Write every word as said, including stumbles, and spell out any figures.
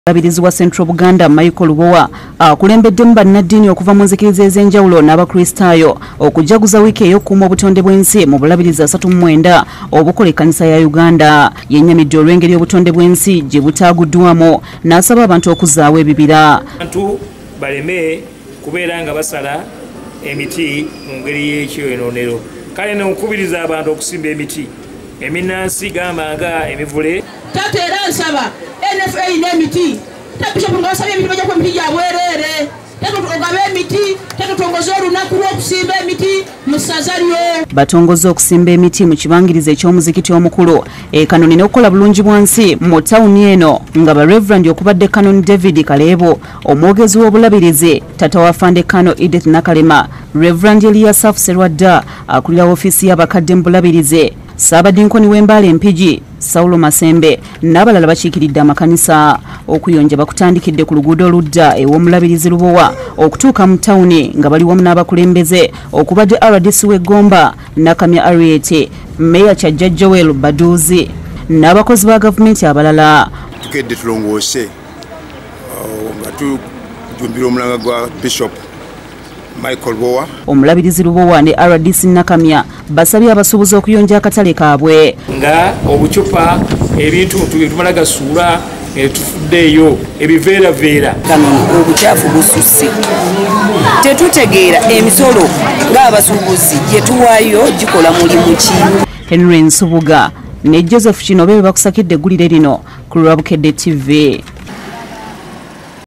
Omulabirizi wa Central Buganda Michael Lubowa akulembeddemu Banadiini okuva mu Nzikiriza zenjawulo n'abakristaayo okujaguza wiiki ey'okukuuma obutonde bw'ensi mu bulabirizi asatu mu mwenda obukola ekkanisa ya Uganda. Yennyamidde olw'engeri obutonde bw'ensi gye butaaguddwamu n'asaba abantu okuzaawo ebibira. Abantu baleme kubeera nga basala emiti mu ngeri y'ekyeyonoonere. Kale naakubiriza abantu okusimba emiti eminansi g'amanga emivule. Taata era nsaba N F A n'emiti tabishopu nga basabye emiti bajja ku emiti gya bwereere ogabe emiti tetutongoza olunaku lw'okusimba emiti mu ssaza lyo. Batongoza okusimba emiti mu kibangirizi eky'omuzikiti omukulu e Kanoni n'okukola bulungi bwansi mu tawuni eno nga ba Reverend okubadde Kanoni David Kaleebo, omwogezi w'obulabirizi tata wa Fande Kano Edith Nakalema, Reverend Eliasaf Serwadda akulira ofiisi y'abakadde mu bulabirizi, Saabadinkoni w'Embaale Empigi Saulo Masembe n'abalala bakiikiridde amakanisa. Okuyonja bakutandikidde ku luguudo oludda ew'Omulabirizi Lubowa okutuuka mu tawuni nga bali wamu n'abakulembeze okubadde R D C w'eggomba Nakamya Ariete, Meya Kyajja Joel Baduuzi n'abakozi ba gavumenti abalala. Bukedde tulongoose nga tujumbira omulanga gwa Bishop Michael Lubowa. Omulabirizi Lubowa ne R D C Nakamya basabye abasuubuzi okuyonja akatale kaabwe nga obucupa ebintu tumala gasuula etufuddeeyo ebiveeraveera kano obukyafu bususse tetutegeera emisolo ng'abasuubuzi gye tuwaayo gikola mulimu ki. Henry Nsubuga ne Joseph Kino be bakusakidde eggulire lino ku Bukedde T V.